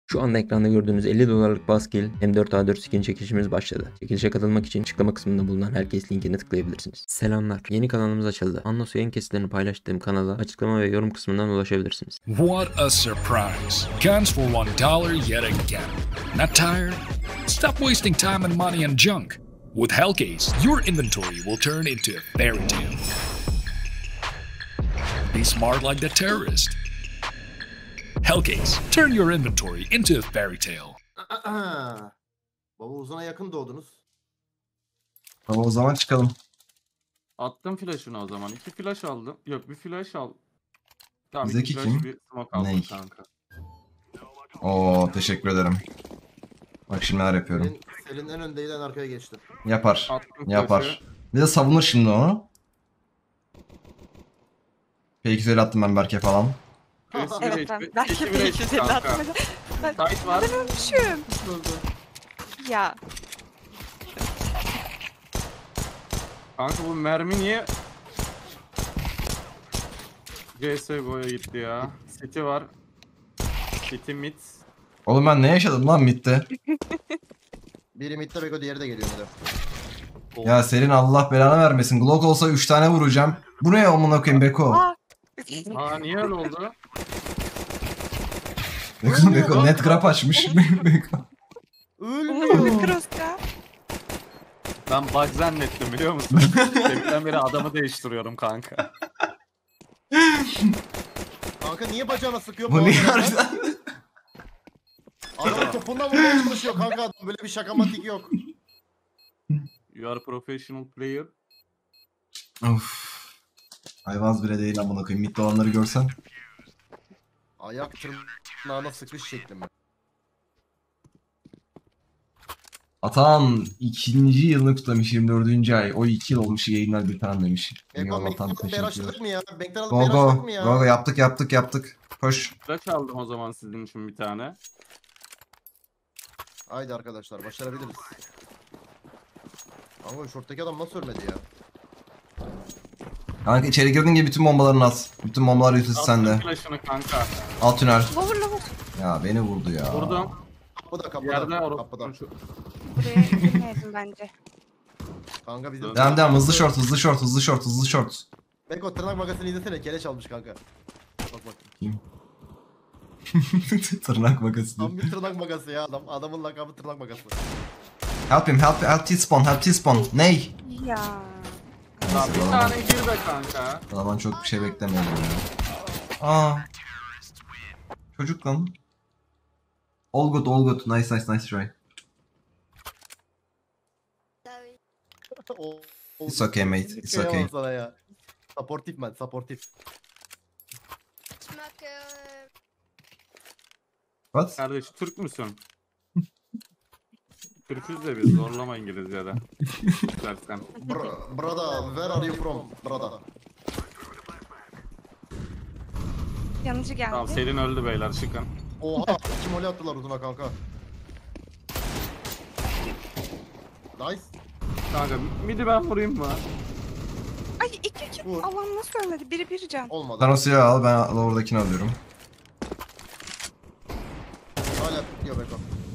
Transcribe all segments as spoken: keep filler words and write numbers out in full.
Şu anda ekranda gördüğünüz elli dolarlık Buzzkill M dört A dört skin çekilişimiz başladı. Çekilişe katılmak için açıklama kısmında bulunan herkes linkine tıklayabilirsiniz. Selamlar. Yeni kanalımız açıldı. Anla yayın kesitlerini paylaştığım kanala açıklama ve yorum kısmından ulaşabilirsiniz. What a surprise. Guns for one dollar yet again. Not tired? Stop wasting time and money on junk. With Hellcase, your inventory will turn into a fairy tale. Be smart like the terrorist. Hellcase, turn your inventory into a fairy tale. Baba uzuna yakın doğdunuz. Tamam o zaman çıkalım. Attım flash'ını o zaman. İki flash aldım. Yok bir flash al. Tamam Bizdeki iki flash kim? bir smoke aldım Ney? kanka. Oo teşekkür ederim. Bak şimdi neler yapıyorum. Selin, Selin en öndeydi en arkaya geçti. Yapar. Attım Yapar. flash'ı. Bir de savunur şimdi onu. P iki yüz attım ben Berke falan. Birisi bir Evet ben HP, belki iki bir bir iki HP seni kanka. attım. Ben, Tight var. ben ölmüşüm. Ya Kanka bu mermi niye C S G O'ya gitti ya? City var. City mid. Oğlum ben ne yaşadım lan midde? Biri midde Beko, diğeri de geliyor bir de. Ya senin Allah belanı vermesin. Glock olsa üç tane vuracağım. Bu ne amına koyayım Beko? aa. Aa niye öyle oldu? Beko, Beko net grab açmış. Beko. Ölmüyor. Cross'ta. Ben bug zannettim biliyor musun? Deminden beri adamı değiştiriyorum kanka. Kanka niye bacağına sıkıyor? Bu niye arada? harbiden? Adamın topundan vurmaya çalışıyor kanka adam. Böyle bir şakamatik yok. You are a professional player. Of. Hayvaz bile değil amına koyayım. Midde olanları görsen. Ayak tırnağına sıkış şekli mi? Atan ikinci yılını kutlamış yirmi dördüncü ay. O iki yıl olmuş yayınlar bir tane demiş. Beko Eyvallah Atan Bank'ten teşekkürler. beraşladık mı ya? Bank'ten alıp Go beraşladık go. mı ya? Go go yaptık yaptık yaptık. Koş. Flash aldım o zaman sizin için bir tane. Haydi arkadaşlar başarabiliriz. Kanka şorttaki adam nasıl ölmedi ya? Kanka içeri girdiğin gibi bütün bombalarını at. Bütün bombalar yüzüstü Attım sende. flash'ını kanka. Alt tünel. Lover lover. Ya beni vurdu ya. Vurdum. Kapıda kapıda. Yerde kapıda. orası. Buraya girmeyelim bence. Kanka bizim... Devam devam hızlı short hızlı short hızlı short hızlı short. Beko tırnak makasını izlesene, keleş almış kanka. Bak bak. Tırnak makası. Tam bir tırnak makası ya adam. Adamın lakabı tırnak makası. Help him help help T-spawn help T-spawn. Ney? Ya. Ya bir tane gir be kanka. Adamdan çok bir şey beklemiyordum ya. Aa. Çocuk lan. All good all good. Nice nice nice try. O- o- It's okay mate. It's Kıyamam okay. sana ya. Supportif man, supportif. What? Kardeş Türk müsün? Türküz de biz zorlama İngilizce'de. İstersen. Br brother, where are you from? Brother. Yanıcı geldi. Tamam Selin öldü beyler çıkın. Oha, kim öyle attılar uzuna kanka. Nice. Kanka midi ben vurayım mı? Ay iki iki. Vur. Allah'ım nasıl ölmedi? Biri bir can. Olmadı. Sen o silahı al ben oradakini alıyorum. Hala tutuyor Beko.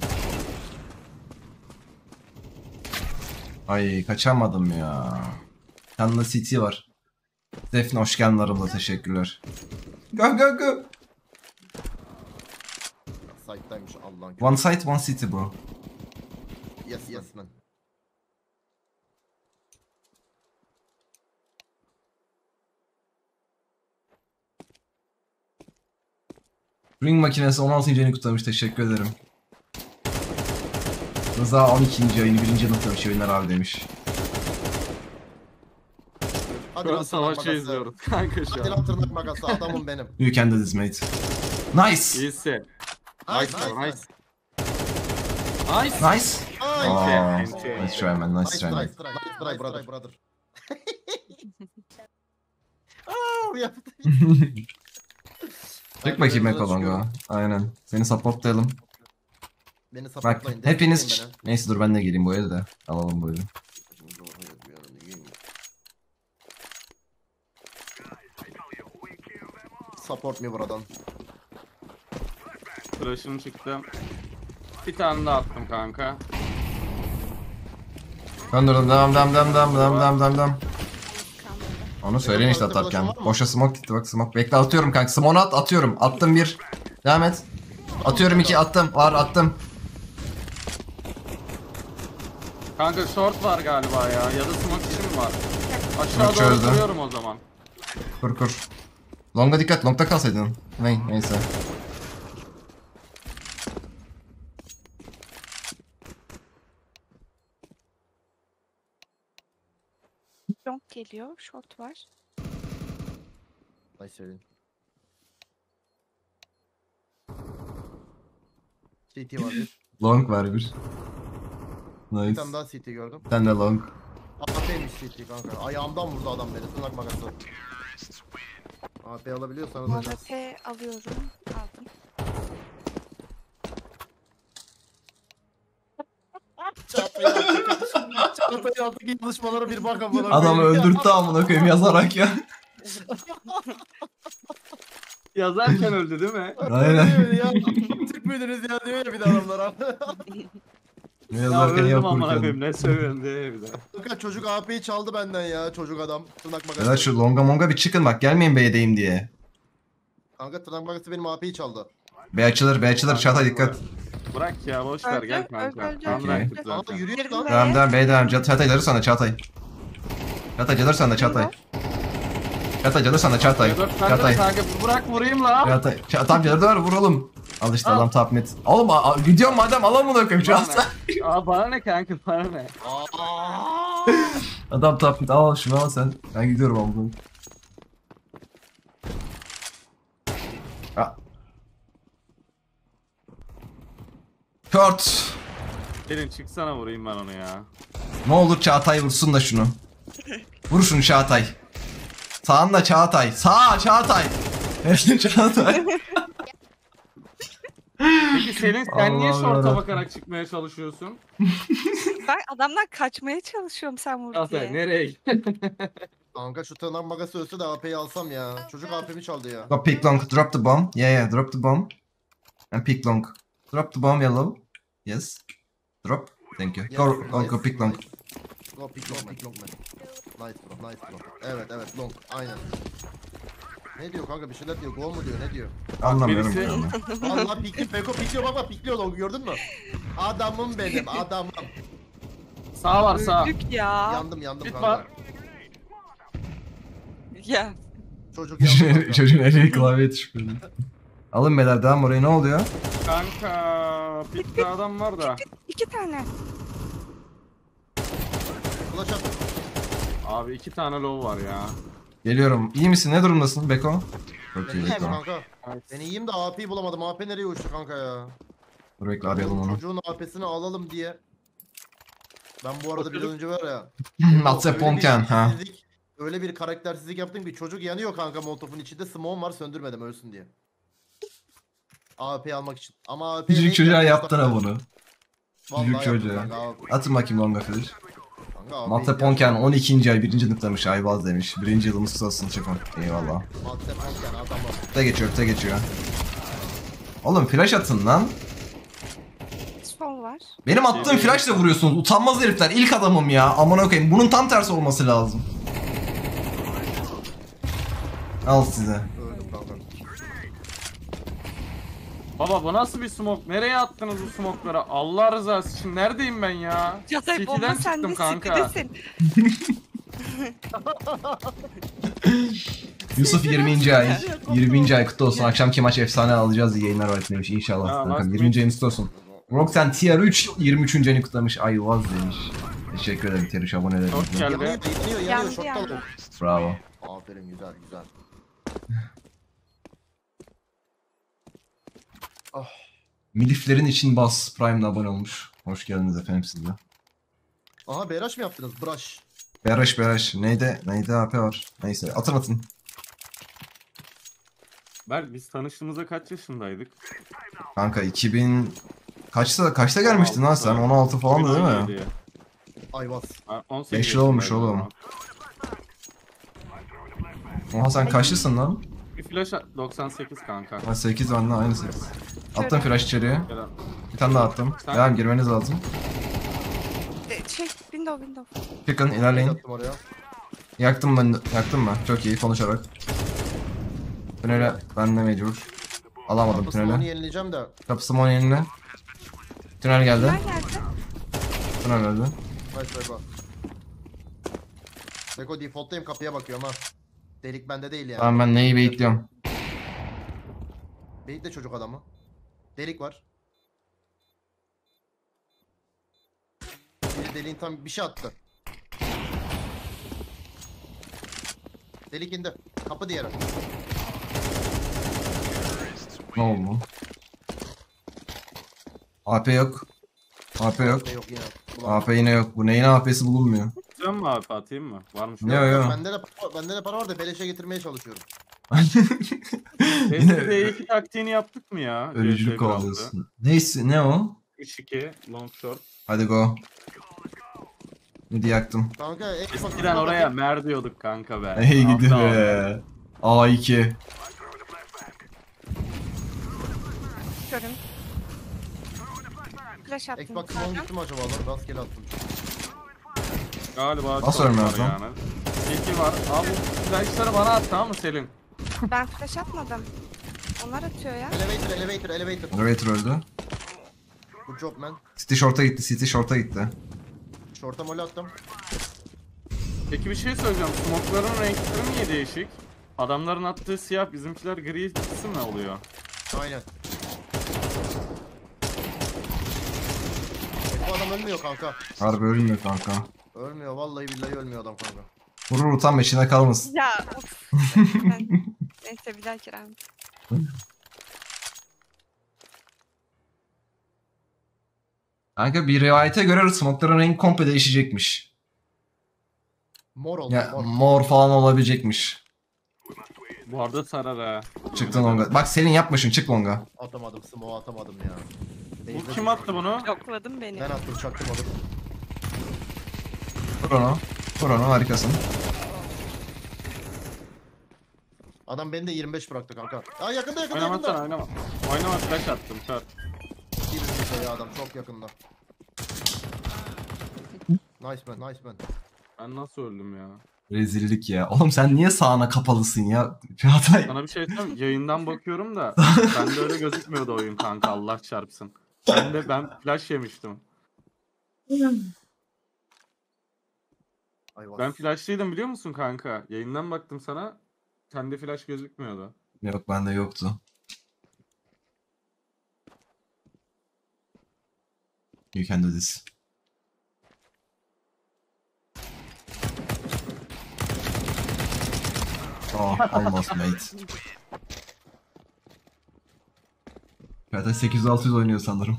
Ay kaçamadım ya. Yanında City var. Defne hoş geldin aramda teşekkürler. Go go go. Side'daymış Allah'ın. One side one city bro. Yes yes man. Ring makinesi on altıncı ayını kutlamış teşekkür ederim. Rıza on ikinci ayını birinci yılını kutlamış oyunlar abi demiş. Hadi Şu an lan tırnak savaşı makası. izliyoruz kanka şu Hadi an. lan tırnak makası, adamım benim. You can do this mate. Nice. İyisi. Nice Nice nice nice. nice. Nice. Nice. Nice. Aa, Ente. nice try man nice Nice try try, man. nice try, nice try brother. brother. Aa, yaptı. Çek bakayım Ekolongo. Aynen. Seni supportlayalım. Beni Bak supportlayın. hepiniz... destekleyin Neyse dur ben de geleyim bu elde de. Alalım bu eli. beni. Support me buradan. Flash'ım çıktı. Bir tane daha attım kanka. Döndürdüm devam devam devam devam devam devam devam devam. Kalmadı. Onu söyleyin işte Arkadaşın atarken. var mı? Boşa smoke gitti bak smoke. Bekle atıyorum kanka. Smoke at atıyorum. Attım bir. Devam et. Atıyorum iki attım. Var attım. Kanka short var galiba ya. Ya da smoke için mi var? Aşağı Smoke doğru çözdü. kuruyorum o zaman. Kur kur. Long'a dikkat. Long'da kalsaydın. Ney neyse. Long geliyor. Short var. Ay söyleyeyim. C T var bir. Long var bir. Bir Nice. tane daha C T gördüm. Sen de long. A P'ymiş C T kanka. Ayağımdan vurdu adam beni. Tırnak makası. A P alabiliyorsanız A oynarız. P alıyorum. Aldım. Çatayı attık. Çatayı attık. Yazışmalara bir bak amına koyayım. Adamı öldürttü amına koyayım yazarak ya. Yazarken öldü değil mi? Aynen. Ya, Türk müydünüz ya diyor ya bir de adamlar. Ne Ya yazarken öldüm amına yapırken. koyayım ne sövüyorsun diye bir de. Kanka çocuk A P'yi çaldı benden ya çocuk adam. Tırnak makası. Ya şu longa monga bir çıkın bak gelmeyin B'deyim diye. Kanka tırnak makası benim A P'yi çaldı. B açılır B açılır çata dikkat. Bırak ya boş ver Öldü, gel kanka. öldü, öldü, Tamam öldü. bıraktık Kanka zaten. yürüyor Girdim lan. be. Devam devam B devam. Çatay gelir sana Çatay. Çatay gelir sana Çatay. Çatay gelir sana Çatay. Ya dur sen de Çatay. kanka bırak vurayım la. Çatay. Çatay gelir de var vuralım. Al işte Al. adam top mid. Oğlum a- a- gidiyorum madem alalım bunu öpeyim Bana Çatay. ne? Aa bana ne kanka bana ne? Adam top mid al şunu al sen. Ben gidiyorum al bunu. Kurt. Gelin çıksana vurayım ben onu ya. Ne olur Çağatay vursun da şunu. Vur şunu Çağatay. Sağında Çağatay. Sağ Çağatay. Çağatay. Peki Selin sen niye Allah'ım şorta yarabbim. bakarak çıkmaya çalışıyorsun? Ben adamdan kaçmaya çalışıyorum sen vur Ya sen diye. nereye gittin? Kanka şu tırnak makası ölse de A P'yi alsam ya. Çocuk A P'mi çaldı ya. Go pick long. Drop the bomb. Yeah yeah. Drop the bomb. And pick long. Drop the bomb yellow. Yes. Drop. Thank you. Go Yes, go nice, go pick long. nice. Go pick long, pick long man. Nice bro, nice bro. Evet evet long, aynen. Ne diyor kanka bir şeyler diyor, go mu diyor, ne diyor? Anlamıyorum. birisi- yani. Allah pikli, Peko pikliyor bak bak pikliyor long gördün mü? Adamım benim, adamım. Sağ var sağ. Öldük ya. Yandım yandım Git kanka. var. Ya. Çocuk yandı kanka. Çocuğun eli klavye düşmüyor. Alın beyler devam oraya ne oluyor? Kanka pitte adam var da. İki tane. Flash at. Abi iki tane low var ya. Geliyorum. İyi misin? Ne durumdasın Beko? Çok Ben iyi iyiyim Beko. kanka. Ben iyiyim de A P'yi bulamadım. A P nereye uçtu kanka ya? Dur bekle arayalım onu. Çocuğun A P'sini alalım diye. Ben bu arada bir çocuk- önce var ya. Matse öyle bir Ponken ha. işsizlik, Öyle bir karaktersizlik yaptım ki çocuk yanıyor kanka molotofun içinde. Smoke'um var söndürmedim ölsün diye. A P almak için. Ama A P Küçük çocuğa yaptın ha bunu. Küçük çocuğa. Atın bakayım longa flash. Matse Ponken on ikinci ay birinci sınıftamış Ayvaz demiş. Birinci yılımız kutlu olsun çıkın. Eyvallah. Matse Ponken adam var. Öte geçiyor öte geçiyor. Oğlum flash atın lan. Sol var. Benim attığım flashla vuruyorsunuz. Utanmaz herifler. İlk adamım ya. Amına koyayım. Bunun tam tersi olması lazım. Al size. Öldüm kanka. Baba bu nasıl bir smoke? Nereye attınız bu smoke'ları? Allah rızası için neredeyim ben ya? Çatay City'den bomba çıktım sende kanka. City'desin. Yusuf yirminci ay. yirminci ay kutlu olsun. Akşamki maç efsane alacağız. İyi yayınlar var demiş. İnşallah. Ya, Kankam. last yirminci ayın kutlu olsun. Roxanne Tier üç yirmi üçüncü ayını kutlamış. Ayvaz demiş. Teşekkür ederim Teriş abone Çok ederim. geldi. Yanıyor yanıyor yanıyor Yandı, şortta yandı. long. Bravo. Aferin güzel güzel. Miliflerin için bas. Prime'da abone olmuş. Hoş geldiniz efendim siz de. Aha B R H mı yaptınız? Brush. Beraş beraş. Neydi? Neydi A P var. Neyse atın atın. Berk biz tanıştığımızda kaç yaşındaydık? Kanka iki bin... Kaçta kaçta gelmiştin lan sen? on altı falan değil mi? iki bin on yedi. Ayvaz. Ha, on sekiz beş yıl olmuş yaşındaydım oğlum. ama. Oha sen kaçlısın lan? Bir flash doksan sekiz kanka. Ha, sekiz var lan, aynı sekiz. Attım flash içeriye. Gel. Bir tane daha attım. Sen- Devam, girmeniz lazım. E, Şey window window. Çıkın, ilerleyin. Attım oraya. Yaktım ben, yaktım mı? Çok iyi, konuşarak. Tünele ben de mecbur. Alamadım Kapısını onu tüneli. yenileyeceğim de. Kapısı mon eline. Tünel geldi. Ben geldim. Tünel öldü. Nice Beko. Beko defaulttayım, kapıya bakıyorum ha. Delik bende değil yani. Tamam, ben neyi bekliyorum. Beyit de çocuk adamı. Delik var. Bir deliğin tam bir şey attı. Delik indi. Kapı diğeri. Ne oldu? A P yok. A P yok. Ne yok yine. A P yine yok. Bu neyin A P'si bulunmuyor. Sen mi abi atayım mı? Varmış. Ne o ya? Bende de, bende de para var da beleşe getirmeye çalışıyorum. Eski D iki taktiğini yaptık mı ya? Ölücülük oluyorsun. Neyse, ne o? üç iki long short. Hadi go. Midi yaktım. Kanka ek Eskiden oraya mer diyorduk kanka be. Ey gidi Aptal be. A iki. Körüm. Flash attım. Xbox One zaten. gitti mi acaba lan? Rastgele attım. Galiba Nasıl çok ölmüyor var lan? yani. İki var. Abi bu flashları bana at, tamam mı Selin? Ben flash atmadım. Onlar atıyor ya. Elevator, elevator, elevator. Elevator öldü. Good job man. City short'a gitti. City short'a gitti. Short'a mole attım. Peki bir şey söyleyeceğim. Smoke'ların renkleri niye değişik? Adamların attığı siyah, bizimkiler gri ikisi mi oluyor? Aynen. Bu adam ölmüyor kanka. Harbi ölmüyor kanka. Ölmüyor, vallahi billahi ölmüyor adam kanka. Vurur utan beşine kalmasın. Ya of. Ben- Neyse bir dahaki round. Kanka bir rivayete göre smoke'ların rengi komple değişecekmiş. Mor oldu, Ya mor. mor falan olabilecekmiş. Bu arada sarar ha. Çıktın longa. Bak senin yapmışsın, çık longa. Atamadım, smoke atamadım ya. Bu kim attı bunu? Yokladım beni. Ben attım, çaktırmadım. Vur onu. Vur onu, harikasın. Adam beni de yirmi beş bıraktı kanka. Aa yakında yakında Oynamasana, yakında. oynama. Oynama, flash attım. Kör. Bir ya adam çok yakında. Nice man, nice man. Ben nasıl öldüm ya? Rezillik ya. Oğlum sen niye sağına kapalısın ya? Çağatay. Sana bir şey söyleyeyim. Yayından bakıyorum da bende öyle gözükmüyordu oyun kanka, Allah çarpsın. Ben de ben flash yemiştim. Ay Ben flashlıydım biliyor musun kanka? Yayından baktım sana. Sende flash gözükmüyordu. Yok, bende yoktu. You can do this. Oh, almost mate. Çağatay sekiz yüz altı yüz oynuyor sanırım.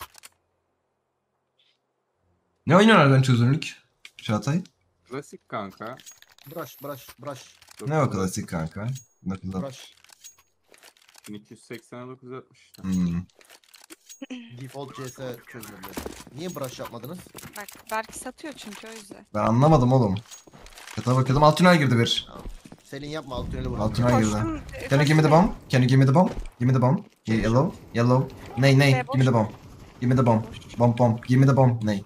Ne oynuyorlar ben çözünürlük? Çağatay? Klasik kanka. Brush, brush, brush, Ne o klasik kanka? Ne kadar? brush. bin iki yüz seksen dokuz altmış işte. Hmm. Default C S çözünürlüğü. Niye brush yapmadınız? Bak belki satıyor çünkü o yüzden. Ben anlamadım oğlum. Çağatay bakıyordum, alt tünel girdi bir. Selin yapma, alt tüneli vur. Alt tünel girdi. Koştum. e, Can you give me the bomb? Can you give me the bomb? Give me the bomb. Ye- Yellow? Yellow? Ney ney? Ee, Give me the bomb. Give me the bomb. Bomb bomb. Give me the bomb. Ney?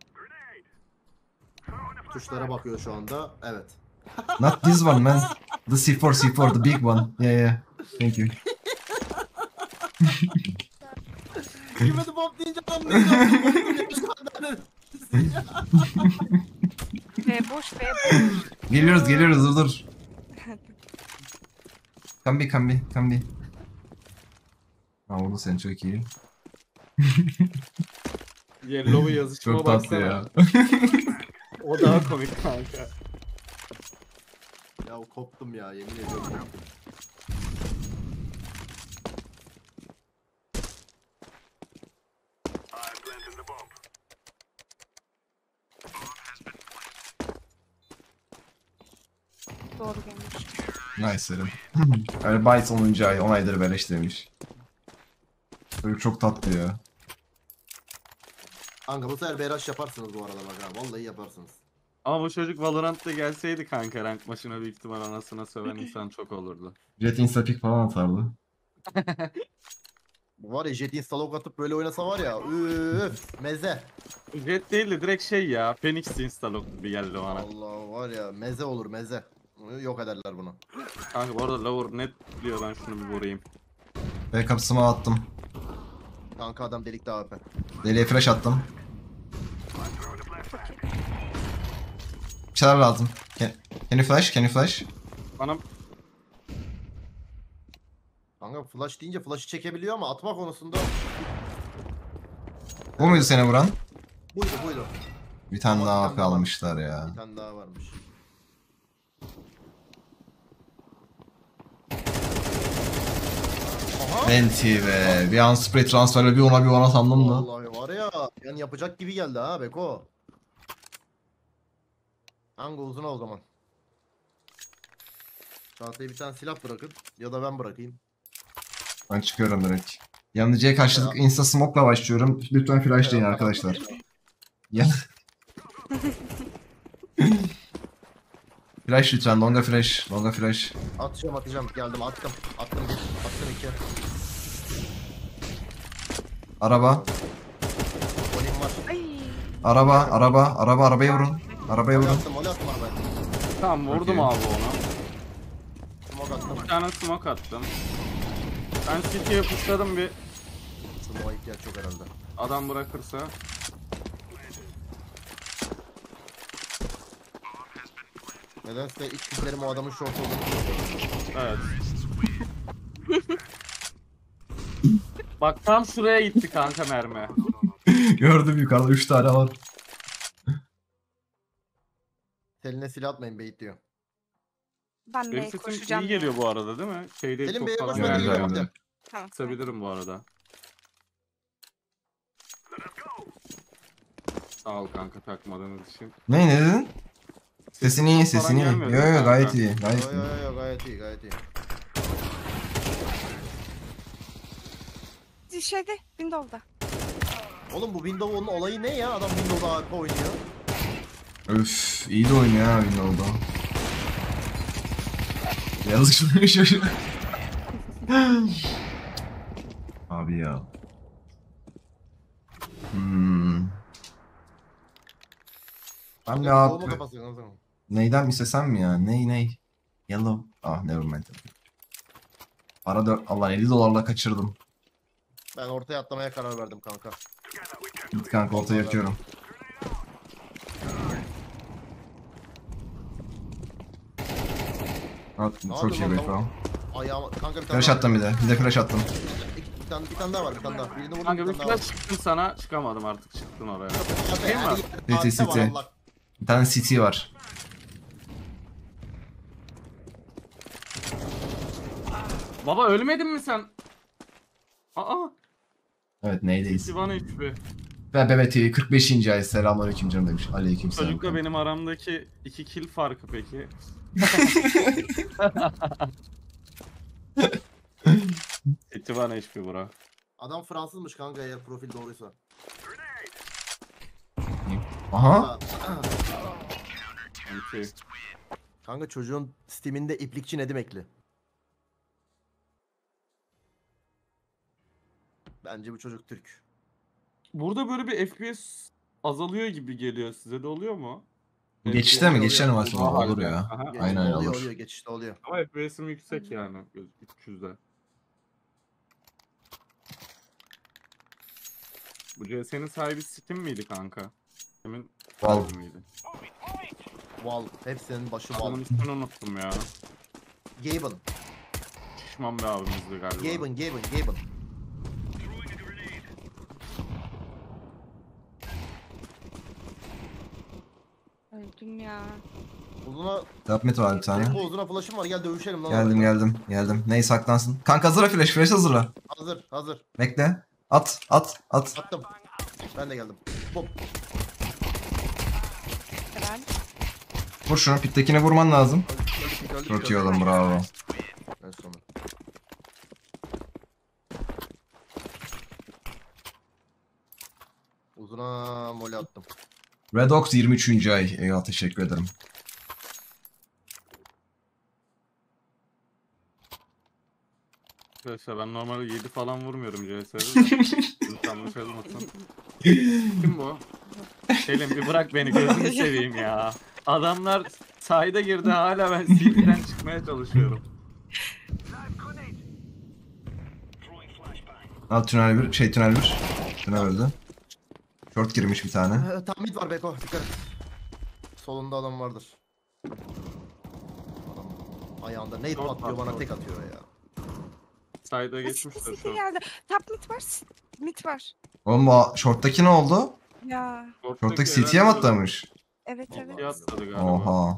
Tuşlara bakıyor şu anda. Evet. Not this one man. The C four C four, the big one. Yeah yeah. Thank you. Girmedi bomb deyince adam ne yapıyor? B boş B boş. Geliyoruz geliyoruz, dur dur. Come be come be come be. Ha oldu, sen çok iyi. Yellow'u yazışıma Çok tatlı baksana. ya. O daha komik kanka. Ya koptum ya, yemin ediyorum koptum. Doğru gelmiş. Nice serim. Öyle Bytes onuncu ay on aydır beleş demiş. Böyle çok tatlı ya. Kanka bu sefer B rush yaparsınız bu arada bak ha. Vallahi yaparsınız. Ama bu çocuk Valorant'ta gelseydi kanka rank maçına büyük ihtimal anasına söven insan çok olurdu. Jet instapick falan atardı. Bu var ya Jet instalok atıp böyle oynasa var ya. Üf meze. Jet değil de direkt şey ya. Phoenix instalok gibi geldi bana. Allah var ya meze olur meze. Yok ederler bunu. Kanka bu arada lower net diyor, ben şunu bir vurayım. Backup'sıma attım. Kanka adam delikte A W P. Deliye flash attım. Bir şeyler lazım. Can, can you flash? Can you flash? Bana Kanka flash deyince flash'ı çekebiliyor ama atma konusunda Bu muydu seni vuran? buydu buydu. Bir tane Ama daha bir A P tane daha almışlar ya. Bir tane daha varmış. Aha. Enti be. Bir an spray transferle bir ona bir ona sandım da. Vallahi var ya yani yapacak gibi geldi ha Beko. Hangi uzun o zaman? Çağatay'a bir tane silah bırakın ya da ben bırakayım. Ben çıkıyorum direkt. Yanıcıya karşılık insta smoke'la başlıyorum. Lütfen flash deyin arkadaşlar. Ya. Flash lütfen. Longa flash. Longa flash. Atacağım atacağım geldim attım. Attım bir. Attım iki. Araba. Olim var. Ay. Araba. Araba. Araba. Arabaya vurun. Arabaya Mol vurun. attım mol attım abi. tamam vurdum Okey. abi ona. Smoke attım. Bir tane smoke attım. Ben City'ye pushladım, bir Smoke'a ihtiyaç yok herhalde. adam bırakırsa. Nedense ilk kızlarım o adamın short olduğunu Evet. Bak tam şuraya gitti kanka mermi. Gördüm yukarıda üç tane var. Selin'e silah atmayın beyit diyor. Ben Benim de sesim koşacağım. iyi geliyor bu arada değil mi? Şeyde Selim çok Bey'e falan koşma Güzel, değil gelmiyor. güzel. mi? Tamam. Kısabilirim bu arada. Sağ ol kanka takmadığınız için. Ne ne dedin? Sesin iyi, Falan sesin iyi. Yo gelmiyor yo kanka. gayet iyi, gayet Yo iyi. yo yo gayet iyi gayet iyi. Şeyde, Windows'da. Oğlum bu Windows'un olayı ne ya? Adam Windows'da A W P oynuyor. Öf, iyi de oynuyor ha Windows'da. Yazık şunu şaşır. Abi ya. Hmm. Ben ne Yellow mu abi? kapatsın o zaman? Neyden istesem mi ya? Ney ney? Yellow. Ah nevermind. Para dört. Allah elli dolarla kaçırdım. Ben ortaya atlamaya karar verdim kanka. Git kanka ortaya yatıyorum. At, çok yapıyorsun iyi lan be tavuk? falan. Ayağıma kanka bir tane Flash daha. attım bir de. Bir de flash attım. Bir tane, bir tane daha var bir tane daha. Birini vurdum Kanka bir bir tane daha var. flash çıktım sana, çıkamadım artık, çıktın oraya. Abi, Şey mi her var? yerde City, A W P var, City. Allah. Bir tane C T var. Baba ölmedin mi sen? Aa, Evet neydeyiz? Sivan H P. Ve Bebeti kırk beşinci ay selamünaleyküm canım demiş. Aleykümselam. Çocukla benim aramdaki iki kill farkı peki. Sivan H P bura. Adam Fransızmış kanka eğer profil doğruysa. Aha. M K. Kanka çocuğun Steam'inde iplikçi Nedim ekli. Bence bu çocuk Türk. Burada böyle bir F P S azalıyor gibi geliyor, size de oluyor mu? Geçişte mi? oluyor, Geçişte oluyor. animasyonu Aha, olur ya. aha. Geçişte Aynen oluyor, olur. oluyor, geçişte oluyor. Ama F P S'im yüksek yani, üç yüzde. Bu C S'nin sahibi Steam miydi kanka? Steam'in Valve. sahibi miydi? Val, hepsinin başı Val. Adamın ismini unuttum ya. Gaben, Şişman bir abimizdi galiba. Gaben, Gaben, Gaben. Öldüm ya. Uzuna, Tapmet var bir tane. bu uzuna flash'ım var gel dövüşelim lan. Geldim orada. geldim geldim. Ney saklansın. Kanka hazırla flash. Flash hazırla. Hazır, hazır. Bekle. At at at. Attım. Ben de geldim. Bum. Helal. Vur şunu. Pittekine vurman lazım. Öldük, öldük, Çok öldük. iyi oğlum bravo. En sonu. Uzuna mole attım. Redox yirmi üçüncü ay. Eyvallah, teşekkür ederim. Arkadaşlar ben normalde yedi falan vurmuyorum C S'de. Yanlış olmasın. Kim bu? Selim bir bırak beni, gözünü seveyim ya. Adamlar sahide girdi, hala ben City'den çıkmaya çalışıyorum. Al tünel bir, şey tünel bir. Tünel öldü. Short girmiş bir tane. Ee, tam mid var Beko, dikkat et. Solunda adam vardır. Adam ayağında nade Short patlıyor, var, bana short. tek atıyor ya. Side'a City geçmişler City şu an. geldi. Top mid var. Mid var. Oğlum bu short'taki ne oldu? Ya. Short'taki City'ye mi atlamış? Evet evet. City'ye atladı galiba. Oha.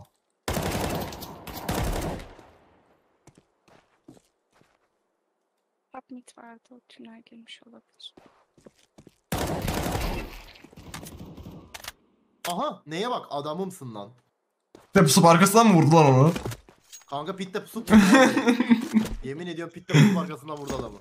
Top mid vardı. O tünel girmiş olabilir. Aha, neye bak, adamımsın lan. Ve pusup arkasından mı vurdu lan onu? Kanka pitte pusup yemin ediyorum pitte pusup arkasından vurdu adamı.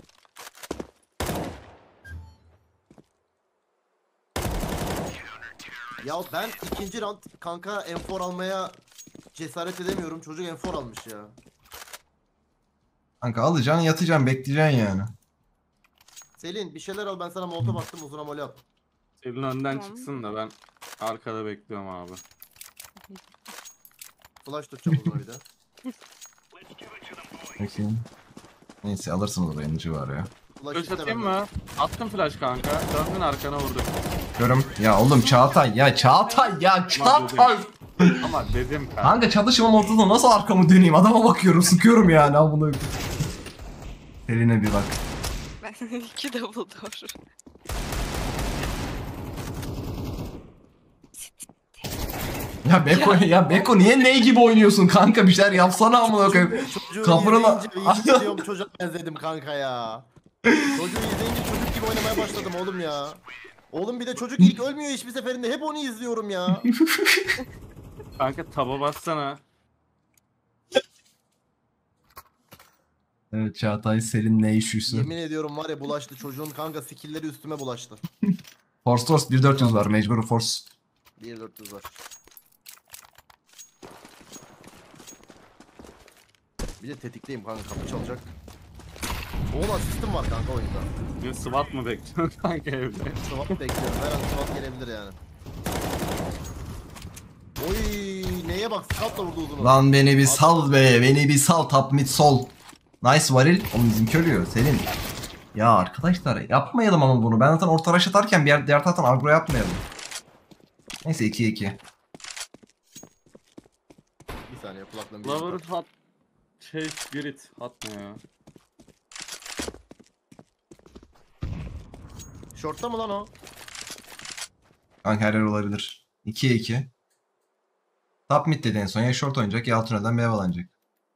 Ya ben ikinci round kanka M four almaya cesaret edemiyorum. Çocuk M four almış ya. Kanka alacaksın, yatacaksın, bekleyeceksin yani. Selin bir şeyler al, ben sana molotov attım, uzun amoli at. Selin önden Tamam. çıksın da ben arkada bekliyorum abi. Flash tutacağım uzun bir de. Bakayım. Neyse alırsınız, oyuncu var ya. Flash Flash istemem atayım ben. mı? Attım flash kanka. Döndün arkana vurduk. Görüm. Ya oğlum Çağatay ya, Çağatay ya, Çağatay. Ama dedim kanka. Kanka çalışmanın ortasında nasıl arkamı döneyim? Adama bakıyorum, sıkıyorum yani. Al bunu. Eline bir bak. Ben iki double door. Ya Beko ya Beko niye ney gibi oynuyorsun kanka, bir şeyler yapsana amına koyayım. Çocuğu Kafanına- izleyince yemin ediyorum çocuğa benzedim kanka ya. Çocuğu izleyince çocuk gibi oynamaya başladım oğlum ya. Oğlum bir de çocuk ilk ölmüyor hiçbir seferinde, hep onu izliyorum ya. Kanka taba bassana. Evet Çağatay, Selin ne işüsü. Yemin ediyorum var ya, bulaştı çocuğun kanka, skill'leri üstüme bulaştı. Force Force bir dört yüz var, mecbur Force. bir dört yüz var. Bir de tetikteyim kanka, kapı çalacak. Oğlum asistim var kanka oyunda. Bir SWAT mı bekliyorsun kanka evde? SWAT bekliyorum, her an SWAT gelebilir yani. Oy neye bak, scoutla vurdu uzunu. Lan beni bir sal be, beni bir sal, top mid sol. Nice varil, oğlum bizimki ölüyor Selin. Ya arkadaşlar yapmayalım ama bunu. Ben zaten orta rush atarken bir yer, diğer taraftan agro yapmayalım. Neyse iki iki. Bir saniye kulaklığım bir Lover hot şey spirit hot ne ya? Short'ta mı lan o? Kanka her yer olabilir. ikiye iki. Top mid dedi en son, ya short oynayacak ya alt tünelden B'ye bağlanacak.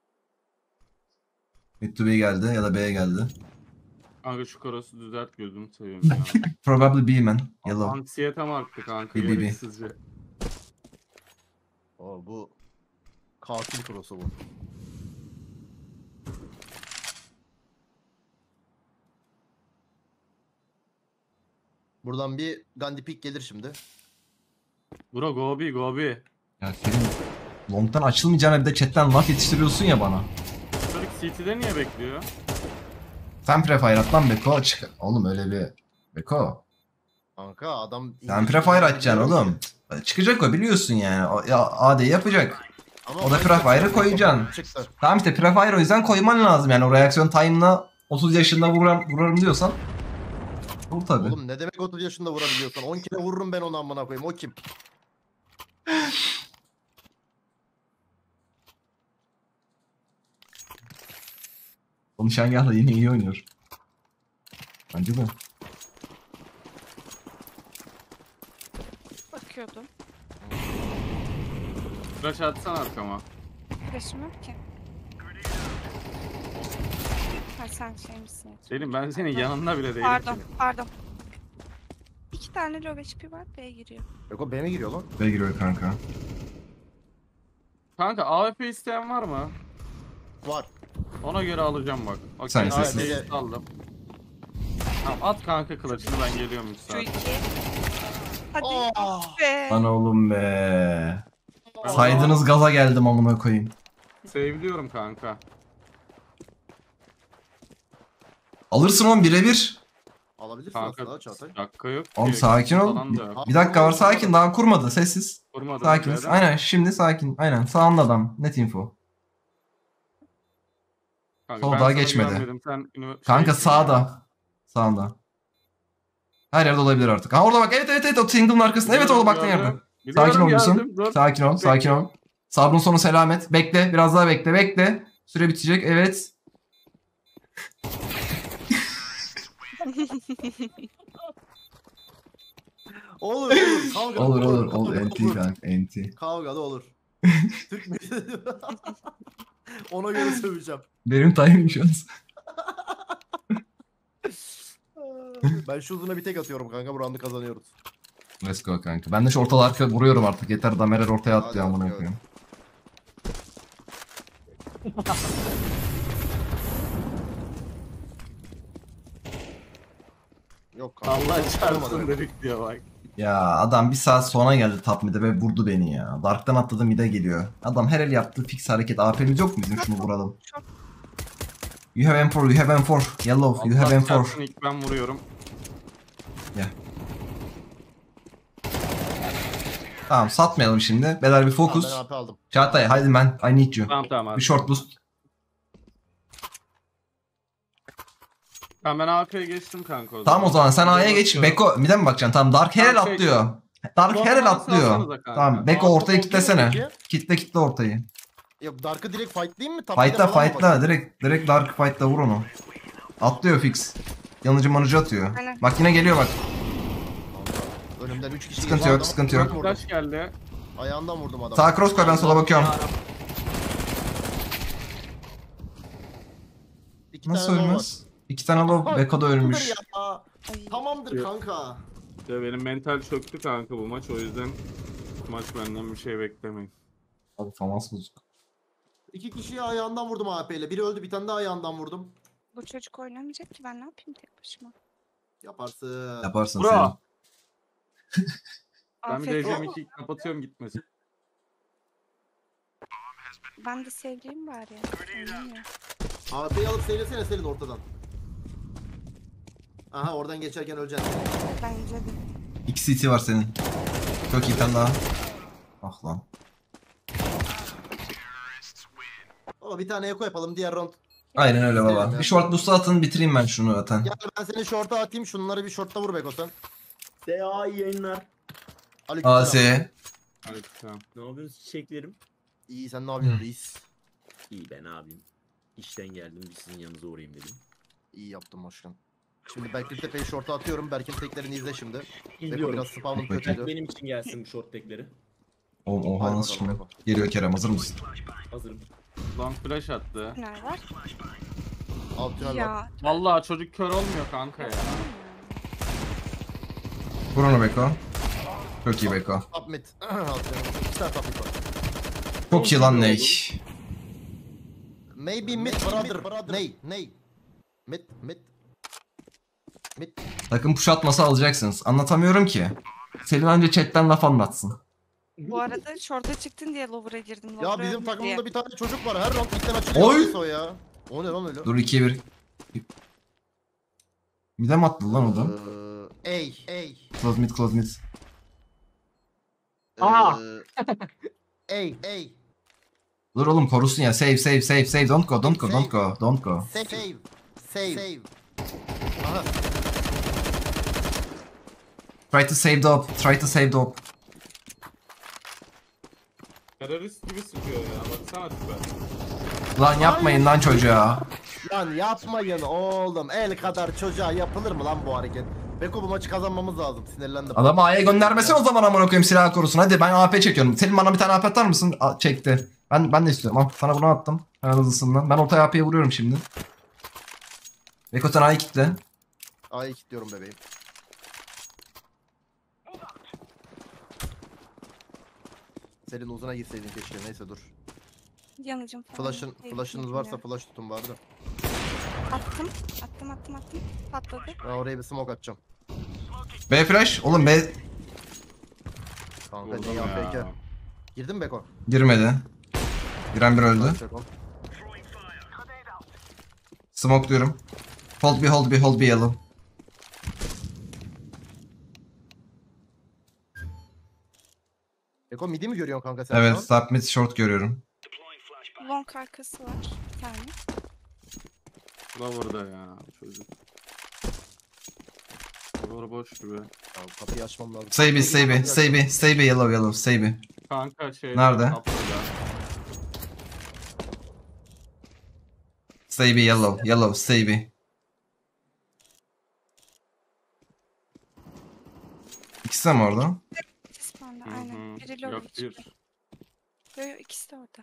Mid to B geldi ya da B'ye geldi. Kanka şu karası düzelt, gözümü seveyim ya. Probably B man. Yellow. Anksiyete mi arttı kanka Bir, bir, bir. gereksizce? Oo bu katil cross'u bu. Buradan bir Gandhi pick gelir şimdi. Bro go B go B. Ya Selin, long'tan açılmayacağına bir de chatten laf yetiştiriyorsun ya bana. Çocuk C T'de niye bekliyor? Sen prefire at lan Beko, çık. Oğlum öyle bir... Beko. Kanka adam... Sen prefire atacaksın oğlum. Cık, çıkacak o, biliyorsun yani. O, ya A D'yi yapacak. Ama O da prefire'ı koyacaksın. Çıktı. Tamam işte prefire o yüzden koyman lazım yani. O reaksiyon time'la otuz yaşında vurar, vurarım diyorsan. Vur tabi. Oğlum ne demek otuz yaşında vurabiliyorsan? on kere vururum ben onu amına koyayım. O kim? O nişangahla yine iyi oynuyor. Bence de. Bakıyordum. Flash atsana arkama. Flash'ım yok ki. Ha sen şey misin? Selim ben senin yanında bile değilim. Pardon senin. pardon. İki tane low H P var, B'ye giriyor. Yok o B'ye mi giriyor lan? B giriyor kanka. Kanka A W P isteyen var mı? Var. Ona göre alacağım bak. Okay, Sen A W sessiz. P'yi aldım. Tamam at kanka clutch'ını, ben geliyorum Şu müsaade. iki. Hadi Ah. be. Lan oğlum be. Saydınız gaza geldim amına koyayım. Seviliyorum kanka. Alırsın oğlum birebir. Alabilirsin Kanka aslında Çağatay. dakika yok. Oğlum ki. sakin ol. Falan da yok. Bir dakika var sakin daha kurmadı sessiz. Kurmadım Sakiniz. böyle. Aynen şimdi sakin. Aynen sağında adam. Net info. Kanka, Sol ben daha sana geçmedi. güvenmedim, sen ünivers- Kanka şey- sağda. Sağında. Her yerde olabilir artık. Ha orada bak evet evet evet o single'ın arkasında. Evet oğlum baktığın yerde. Biliyorum, Sakin ol geldim, Gülsün. dur. Sakin ol sakin ol. Sabrın sonu selamet. Bekle biraz daha bekle bekle. Süre bitecek evet. Olur olur. Kavga Olur olur olur. Enti kanka enti. Kavga da olur. Türk mü? Ona göre söveceğim. Benim timing şu an. Ben şu uzuna bir tek atıyorum kanka. Bu roundu kazanıyoruz. Let's go kanka. Ben de şu ortalı arka vuruyorum artık. Yeter Damerer ortaya Hadi atlıyor amına hadi, koyayım. Yok kanka. Allah Olmadı. çarpsın dedik diyor bak. Ya adam bir saat sonra geldi top mid'e ve vurdu beni ya. Dark'tan atladı mid'e geliyor. Adam her el yaptığı fix hareket. A P'miz yok mu bizim şunu vuralım. You have M four, you have M four. Yellow, you have Allah M four. çarpsın ilk ben vuruyorum. Tamam satmayalım şimdi. Beyler bir Tamam, fokus. ben A P aldım. Çağatay hadi man. I need you. Tamam tamam abi. Bir short boost. Tamam ben A P'ye geçtim kanka o zaman. Tamam o zaman sen A'ya geç. bakıyorum. Beko mid'e mi bakacaksın? Tamam Dark her el Tamam, şey- atlıyor. Dark Sonra her el bana atlıyor. salsanıza kanka. Tamam Beko Aa, ortayı top kitlesene. peki. Kitle kitle ortayı. Ya Dark'ı direkt fightlayayım mı? Top Fight'la mid'e falan mı fight'la bakayım? direkt direkt Dark fight'la vur onu. Atlıyor fix. Yanıcı manıcı atıyor. Aynen. Bak yine geliyor bak. Önümden üç kişi Sıkıntı geliyor. yok, Adam- sıkıntı yok. Vurdum. Flash geldi. Ayağından vurdum adamı. Sağa cross koy ben sola bakıyorum. İki Nasıl tane low ölmez? İki tane low. var. Beko da ölmüş. Ya. Tamamdır Yok. kanka. Ya benim mental çöktü kanka bu maç, o yüzden maç benden bir şey beklemeyin. Abi famas bozuk. İki kişiyi ayağından vurdum A P ile. Biri öldü, bir tane daha ayağından vurdum. Bu çocuk oynamayacak ki ben ne yapayım tek başıma. Yaparsın. Yaparsın Bro. sen. Ben bir Afiyet de olsun. M ikiyi kapatıyorum gitmesin. Ben de sevdiğim bari ya. Oynamıyor. A P'yi alıp seylesene Selin ortadan. Aha oradan geçerken öleceksin. Bence de. İki C T var senin. Çok iyi tane daha. Ah lan. Baba bir tane eko yapalım, diğer round. Aynen öyle baba. İsterim ya. Bir short boost'u atın bitireyim ben şunu zaten. Gel ben seni short'a atayım, şunları bir short'ta vur Beko sen. S A iyi yayınlar. Aleykümselam. A S. Hadi tamam. Ne yapıyorsunuz çiçeklerim? İyi, sen ne yapıyorsun reis? İyi ben abim. İşten geldim bir sizin yanınıza uğrayayım dedim. İyi yaptım hoşlan. Şimdi Berk'in tepeyi short'a atıyorum. Berk'in teklerini izle şimdi. Beko İzliyorum. biraz spawn'ım Peki. kötüydü. Benim için gelsin bu short tekleri. Oğlum oha Hadi nasıl bakalım, şimdi? Beko. Geliyor Kerem hazır mısın? Hazırım. Long flash attı. Ne var? Alt tünel var. Ya. Vallahi çocuk kör olmuyor kanka ya. Vur onu Beko. Çok iyi Beko. Top mid. Alt tünel. İki tane top mid var. Çok iyi lan Ney. Maybe mid brother. Ney? Ney? Mid, mid. Mid. Takım push atmasa alacaksınız. Anlatamıyorum ki. Selin önce chatten laf anlatsın. Bu arada short'a çıktın diye lower'a girdim. Ya Lower'a bizim öldüm takımımda diye. bir tane çocuk var. Her round midden açılıyor. Oy! Neyse o ya. O ne lan öyle? Dur ikiye bir. Bir de mi attı lan o da? Ee, ey, ey. Close mid close mid. Aa. Ey, ey. Dur oğlum korusun ya. Save save save save. Don't go don't go don't go don't go. Save. Save. Save. Aha. Try to save the op. Try to save the op. Terörist gibi sıkıyor ya, baksana tipe. Lan yapmayın lan çocuğa. Lan yapmayın oğlum. El kadar çocuğa yapılır mı lan bu hareket? Beko bu maçı kazanmamız lazım. Sinirlendim. Adamı A'ya göndermesin o zaman amına koyayım silah korusun. Hadi ben A P çekiyorum. Senin bana bir tane A P atar mısın? A, çekti. Ben ben de istiyorum. Al sana bunu attım. Hemen hızlısından. Ben ortaya A P'ye vuruyorum şimdi. Beko sen A'yı kitle. Ay kilitliyorum bebeğim. Senin uzuna girseydin keşke. Neyse dur. Yanıcım falan. Flash'ın, Şey, flash'ınız bilmiyorum varsa ya. flash tutun bari de. Attım. Attım attım attım. Patladı. Ben oraya bir smoke atacağım. B flash. Oğlum B Kanka Vurdum dünya ya. fake. Girdin mi Beko? Girmedi. Giren bir öldü. Smoke diyorum. Hold B, hold B, hold B yellow. Beko midi mi görüyorsun kanka sen Evet, şu an? top mid short görüyorum. Long arkası var. Bir tane. Bu da burada ya çocuk. Doğru boş gibi. Ya, kapıyı açmam lazım. Stay B, Kapıyı stay B, açmam stay B, lazım. stay B yellow, yellow, stay B. Kanka şey. Nerede? Upper'da. Stay B yellow, yellow, stay B. İkisi de mi orada? İkisi bende Hı aynen. hı. Biri Yok low bir. çıktı. Yo yo ikisi de orada.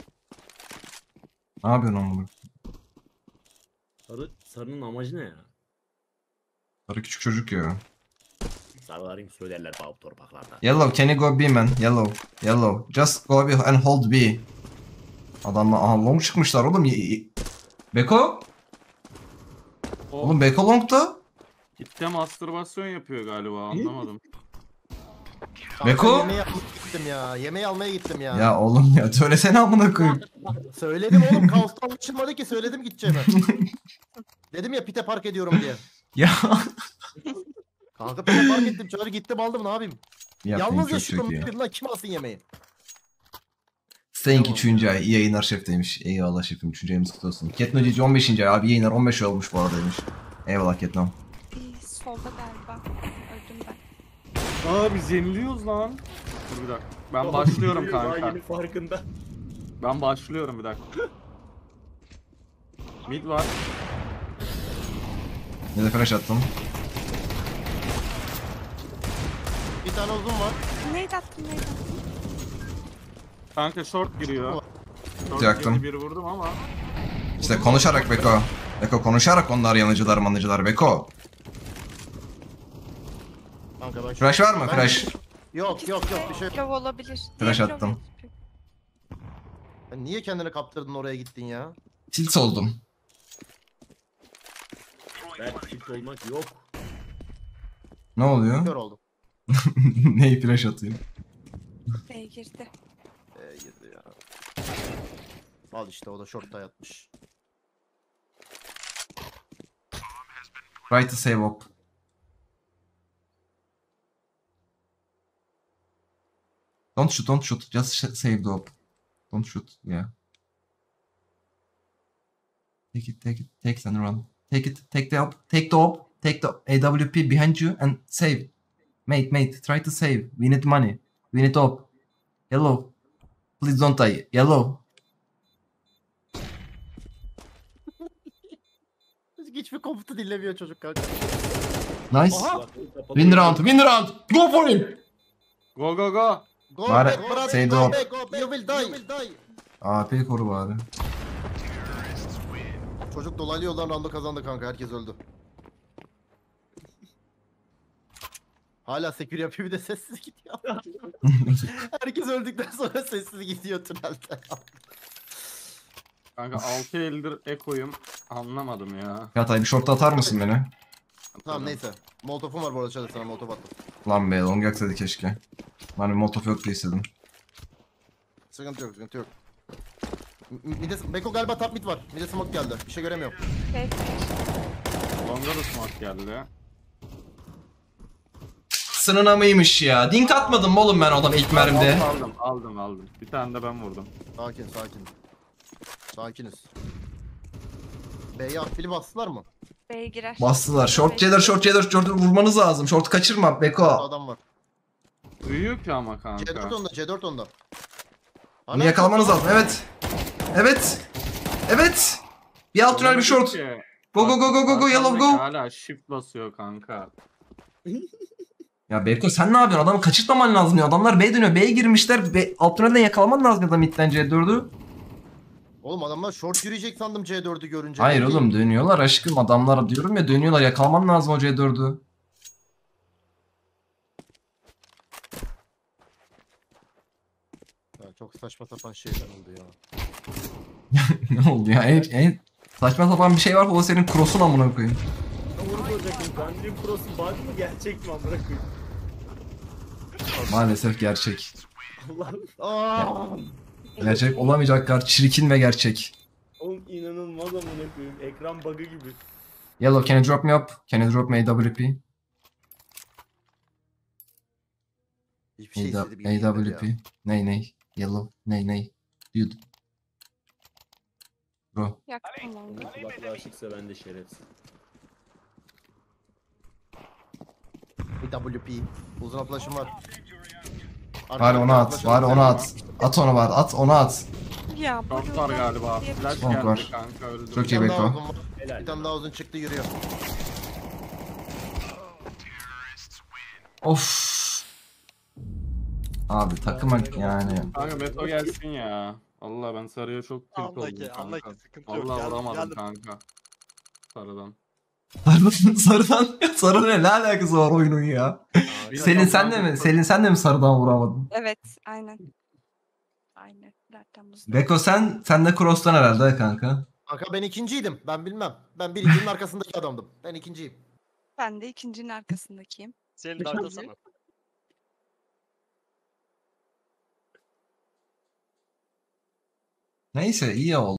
Ne yapıyorsun oğlum? Sarı, sarının amacı ne ya? Sarı küçük çocuk ya. Sarıların söylerler bağ torpaklarda. Yellow, can you go B man? Yellow, yellow. Just go B and hold B. Adamlar aha long çıkmışlar oğlum. Y- y- Beko? O Oğlum Beko long'da. kitle mastürbasyon yapıyor galiba anlamadım. Kanka Beko? yemeği almaya gittim ya. Yemeği almaya gittim ya. Ya oğlum ya söylesene amına koyayım. Söyledim oğlum. Kaos'tan açılmadı ki. Söyledim gideceğimi. Dedim ya pite park ediyorum diye. Ya. Kanka pite park ettim. Çocuk gittim aldım ne yapayım? Yapmayın Yalnız çok yaşıyorum. çok iyi. Bir lan kim alsın yemeği? Staying üçüncü ay. İyi yayınlar şef demiş. Eyvallah şefim. üçüncü ayımız kutlu olsun. Ketno Cici on beşinci ay. Abi yayınlar on beş olmuş bu arada demiş. Eyvallah Ketno. İyi solda galiba. Öldüm ben. Aa biz yeniliyoruz lan. Dur bir dakika. Ben başlıyorum Daha kanka. yeni farkında. Ben başlıyorum bir dakika. Mid var. Ne de flash attım. Bir tane uzun var. Neydi attım neydi attım? Kanka short giriyor. Short Yaktım. girdi, biri vurdum ama. İşte konuşarak Beko. Beko konuşarak onlar yanıcılar manıcılar Beko. Kanka ben şu- Flash var mı? Ben- Flash. Yok yok yok bir şey yok. Love olabilir. Flash Diğeri attım. low. Sen niye kendini kaptırdın oraya gittin ya? Tilt oldum. Belki çift olmak yok. Ne oluyor? Kör oldum. Neyi flash atayım? B'ye girdi. Ee, girdi ya. Al işte o da short'ta yatmış. Right to save up. Don't shoot, don't shoot. Just sh- save the op. Don't shoot. Yeah. Take it, take it, take it and run. Take it, take the op, take the op, take the A W P behind you and save. Mate, mate, try to save. We need money. We need op. Yellow. Please don't die. Yellow. Hiçbir komutu dinlemiyor çocuk kanka. Nice. Aha! Win the round, win the round. Go for him. Go go go. Go Bari- back brother, say go the op. back, go back. You will die. You will die. A P koru bari. Çocuk dolaylı yoldan round'u kazandı kanka. Herkes öldü. Hala sekür yapıyor bir de sessiz gidiyor. Herkes öldükten sonra sessiz gidiyor tünelde. Kanka altı eldir ekoyum. Anlamadım ya. Yatay bir short atar mısın beni? Tamam neyse. Molotof'um var bu arada şöyle sana molotof attım. Lan be long yaksaydı keşke. Lan bir molotof yok diye istedim. Sıkıntı yok sıkıntı yok. M- Bir de Beko galiba top mid var. Bir de smoke geldi. Bir şey göremiyorum. B Longa da smoke geldi. Sınına mıymış ya? Dink atmadım mı oğlum ben adam ilk mermide? Aldım aldım aldım. Bir tane de ben vurdum. Sakin sakin. Sakiniz. B'ye akbili bastılar mı? B'ye girer. Bastılar. Short jailer, short jailer, short vurmanız lazım. Short kaçırma Beko. Adam var. Uyuyor ki ama kanka. C dört onda C dört onda. Bunu yakalamanız lazım. Evet. Evet. Evet. Bir alt tünel bir short. Ki, Go go go go go go yellow arkamdaki go. Hala shift basıyor kanka. Ya Beko sen ne yapıyorsun? Adamı kaçırtmaman lazım ya. Adamlar B dönüyor. B'ye girmişler. B, alt tünelden yakalaman lazım ya da midden C dördü. Oğlum adamlar short yürüyecek sandım C dördü görünce. Hayır Değil. oğlum dönüyorlar aşkım. Adamlara diyorum ya dönüyorlar. Yakalaman lazım o C dördü. Ya çok saçma sapan şeyler oldu ya. Ne oldu ya? En, en saçma sapan bir şey var. O senin cross'un amına koyayım. Onu soracaktım. Gungeon Pro'su bug mı gerçek mi amına koyayım? Maalesef gerçek. Allah'ım. Aa! Gerçek olamayacak kadar çirkin ve gerçek. Oğlum inanılmaz amına koyayım. Ekran bug'ı gibi. Yellow, can you drop me up? Can you drop me A W P? Hiçbir şey istedi bir A W P. Ney ney? Yellow. Ney ney? Dude. Bro. Yaktım longu. Kulaklığı açıksa ben de şerefsiz. Bir W P. Uzun atlaşım var. Var onu at. Var onu at. At onu var. At onu at. Ya bu Short var galiba. Flash Short geldi var. kanka öldüm. Çok Bir iyi tane daha Beko. uzun var. Helal. Bir tane daha uzun çıktı yürüyor. Of. Abi takıma yani. Kanka Beto gelsin ya. Allah ben sarıya çok tilt Anla oldum ki, anla kanka. ki sıkıntı yok. Allah Geldim, vuramadım geldim. kanka. Sarıdan. Sarıdan, sarıdan, sarı ne alakası var oyunun ya? Bir Selin adam sen de daha- mi? Selin sen de mi sarıdan vuramadın? Evet aynen. Aynen. Dertten buzda. Beko sen sen de cross'tan herhalde kanka. Kanka ben ikinciydim. Ben bilmem. Ben birincinin arkasındaki adamdım. Ben ikinciyim. Ben de ikincinin arkasındakiyim. Senin dartlasana. Neyse iyi oldu.